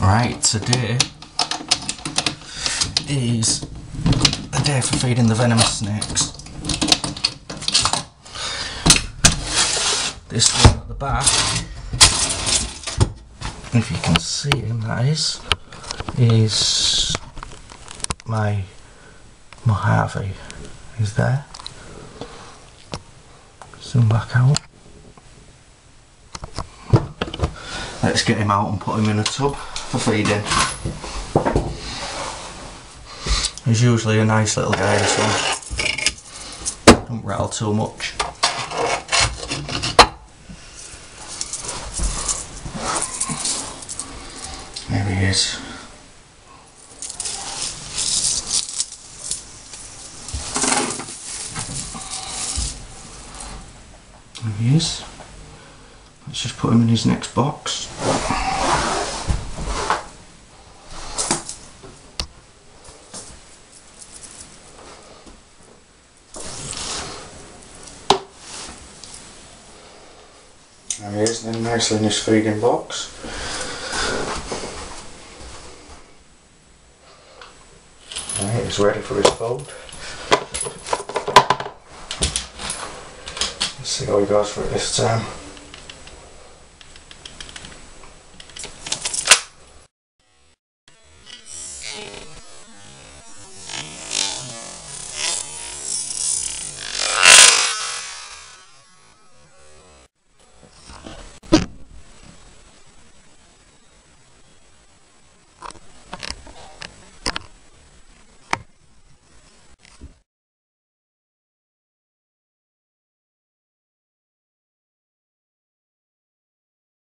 Right, today is the day for feeding the venomous snakes. This one at the back, if you can see him, that is my Mojave. He's there. Zoom back out. Let's get him out and put him in a tub for feeding. He's usually a nice little guy, this one. Don't rattle too much. There he is. There he is. Let's just put him in his next box. There he is, then nicely in his feeding box. Right, he's ready for his food. Let's see how he goes for it this time.